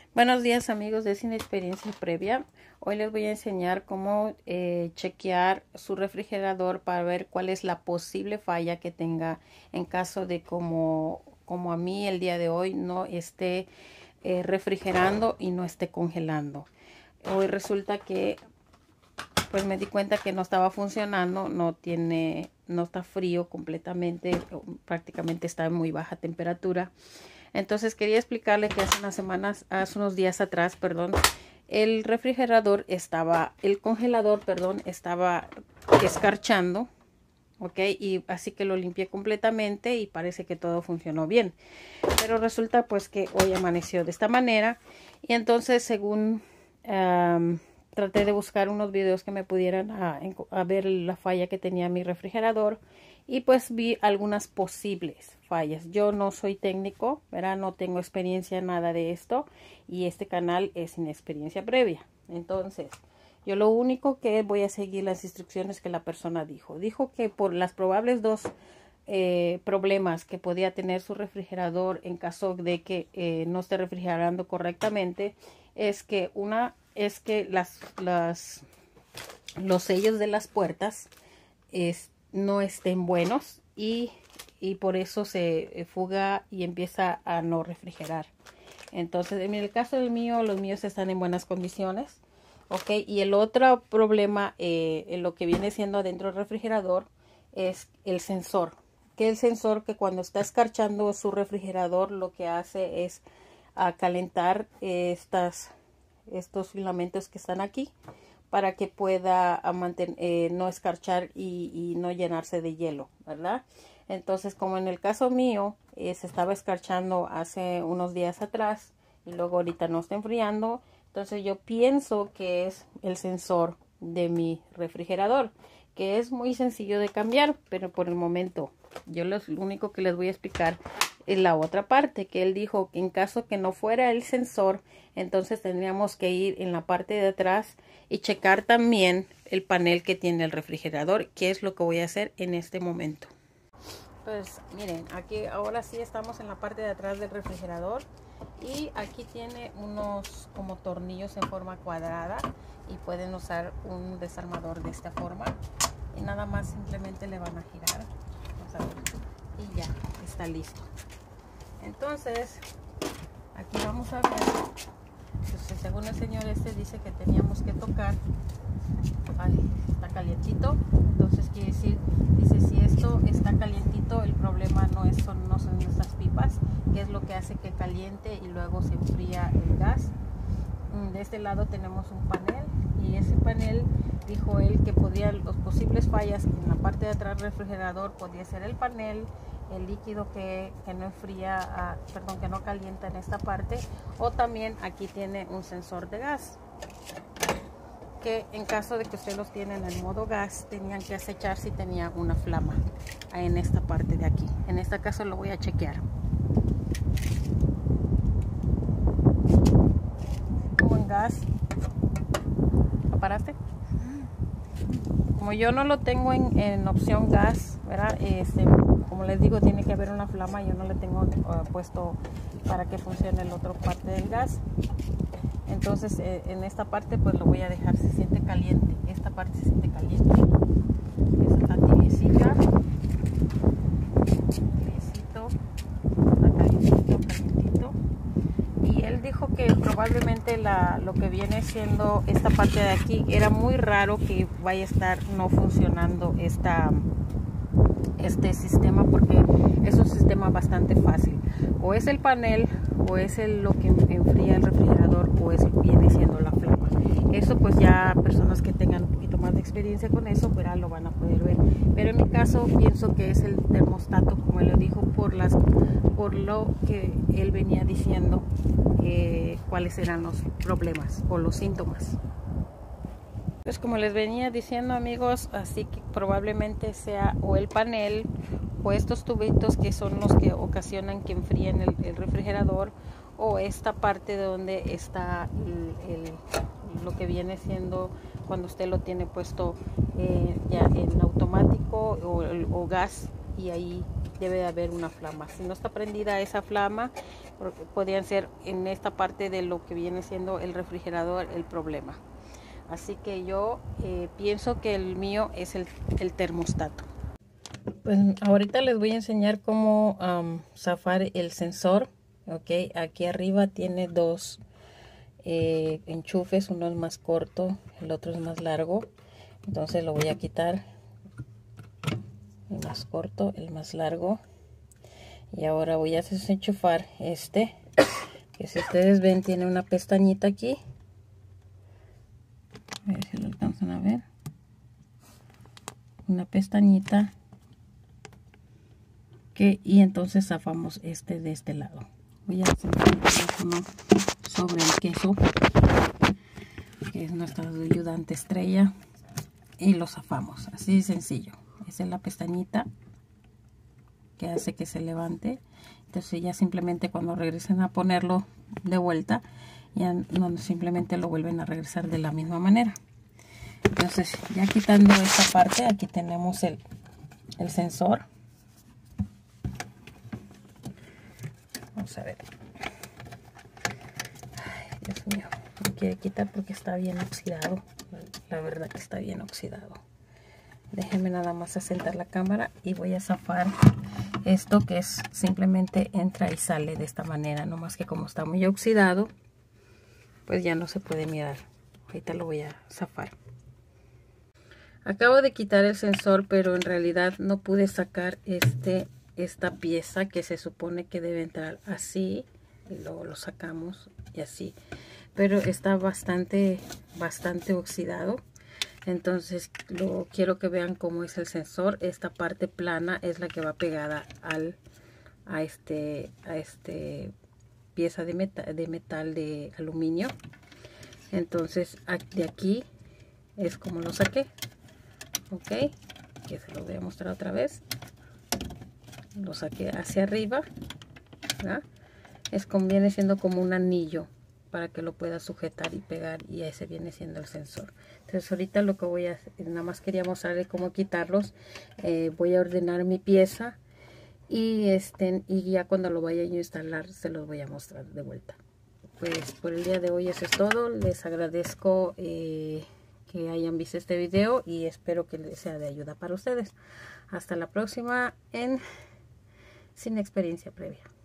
Buenos días amigos de Sin Experiencia Previa. Hoy les voy a enseñar cómo chequear su refrigerador para ver cuál es la posible falla que tenga en caso de como a mí el día de hoy no esté refrigerando y no esté congelando. Hoy resulta que pues me di cuenta que no estaba funcionando, no está frío completamente, prácticamente está en muy baja temperatura. Entonces quería explicarle que hace unos días atrás, el congelador, estaba escarchando, ok, y así que lo limpié completamente y parece que todo funcionó bien. Pero resulta pues que hoy amaneció de esta manera y entonces según traté de buscar unos videos que me pudieran a ver la falla que tenía mi refrigerador y pues vi algunas posibles fallas. Yo no soy técnico, ¿verdad? No tengo experiencia en nada de esto y este canal es sin experiencia previa. Entonces, yo lo único que voy a seguir las instrucciones que la persona dijo. Dijo que por las probables dos problemas que podía tener su refrigerador en caso de que no esté refrigerando correctamente es que los sellos de las puertas no estén buenos y por eso se fuga y empieza a no refrigerar. Entonces en el caso del mío, los míos están en buenas condiciones, ok. Y el otro problema en lo que viene siendo adentro del refrigerador es el sensor, que cuando está escarchando su refrigerador lo que hace es calentar estos filamentos que están aquí para que pueda no escarchar y no llenarse de hielo, ¿verdad? Entonces, como en el caso mío, se estaba escarchando hace unos días atrás y luego ahorita no está enfriando, entonces yo pienso que es el sensor de mi refrigerador, que es muy sencillo de cambiar, pero por el momento lo único que les voy a explicar es la otra parte, que él dijo que en caso que no fuera el sensor, entonces tendríamos que ir en la parte de atrás y checar también el panel que tiene el refrigerador, que es lo que voy a hacer en este momento. Pues miren, aquí ahora sí estamos en la parte de atrás del refrigerador y aquí tiene unos como tornillos en forma cuadrada y pueden usar un desarmador de esta forma y nada más simplemente le van a girar, vamos a ver, y ya está listo. Entonces aquí vamos a ver, pues, según el señor dice que teníamos que tocar. Ay, está calientito, entonces quiere decir, dice, si esto está calientito, el problema no son estas pipas, que es lo que hace que caliente y luego se enfría el gas. De este lado tenemos un panel y ese panel, dijo él, que los posibles fallas en la parte de atrás del refrigerador podía ser el panel, el líquido que no enfría, que no calienta en esta parte, o también aquí tiene un sensor de gas, que en caso de que ustedes los tienen en modo gas, tenían que acechar si tenía una flama en esta parte de aquí. En este caso lo voy a chequear. Como en gas, ¿lo paraste? Como yo no lo tengo en opción gas, ¿verdad? Como les digo, tiene que haber una flama. Yo no le tengo puesto para que funcione la otra parte del gas. Entonces en esta parte pues lo voy a dejar, se siente caliente, esta parte se siente caliente, está tibiecita, está calientito, y él dijo que probablemente lo que viene siendo esta parte de aquí, era muy raro que vaya a estar no funcionando este sistema, porque es un sistema bastante fácil, o es el panel, o es lo que enfría el refrigerador, o viene siendo la flama. Eso pues ya personas que tengan un poquito más de experiencia con eso, pues lo van a poder ver, pero en mi caso pienso que es el termostato, como él lo dijo, por lo que él venía diciendo, cuáles eran los problemas o los síntomas. Pues como les venía diciendo, amigos, así que probablemente sea o el panel o estos tubitos que son los que ocasionan que enfríen el refrigerador, o esta parte donde está lo que viene siendo cuando usted lo tiene puesto ya en automático o gas, y ahí debe de haber una flama. Si no está prendida esa flama, porque podían ser en esta parte de lo que viene siendo el refrigerador el problema. Así que yo pienso que el mío es el termostato. Pues ahorita les voy a enseñar cómo zafar el sensor. Ok, aquí arriba tiene dos enchufes, uno es más corto, el otro es más largo. Entonces lo voy a quitar, el más corto, el más largo. Y ahora voy a desenchufar este, que si ustedes ven tiene una pestañita aquí. A ver si lo alcanzan a ver. Una pestañita. Y entonces zafamos este de este lado. Voy a sentar el teléfono sobre el queso, que es nuestra ayudante estrella, y lo zafamos. Así de sencillo. Esa es la pestañita que hace que se levante. Entonces ya simplemente cuando regresen a ponerlo de vuelta, ya no simplemente lo vuelven a regresar de la misma manera. Entonces ya quitando esta parte, aquí tenemos el sensor. Vamos a ver. Ay, Dios mío, no quiere quitar porque está bien oxidado. La verdad que está bien oxidado. Déjenme nada más asentar la cámara y voy a zafar esto, que es simplemente entra y sale de esta manera. No más que como está muy oxidado, pues ya no se puede mirar. Ahorita lo voy a zafar. Acabo de quitar el sensor, pero en realidad no pude sacar esta pieza que se supone que debe entrar así, y luego lo sacamos y así, pero está bastante oxidado. Entonces quiero que vean cómo es el sensor. Esta parte plana es la que va pegada a este pieza de metal de aluminio. Entonces de aquí es como lo saqué. Ok, que se lo voy a mostrar otra vez. Lo saqué hacia arriba, ¿verdad? Viene siendo como un anillo para que lo pueda sujetar y pegar, y ese viene siendo el sensor. Entonces ahorita lo que voy a hacer, nada más quería mostrarles cómo quitarlos. Voy a ordenar mi pieza y ya cuando lo vaya a instalar se los voy a mostrar de vuelta. Pues por el día de hoy eso es todo. Les agradezco que hayan visto este video y espero que les sea de ayuda para ustedes. Hasta la próxima en Sin Experiencia Previa.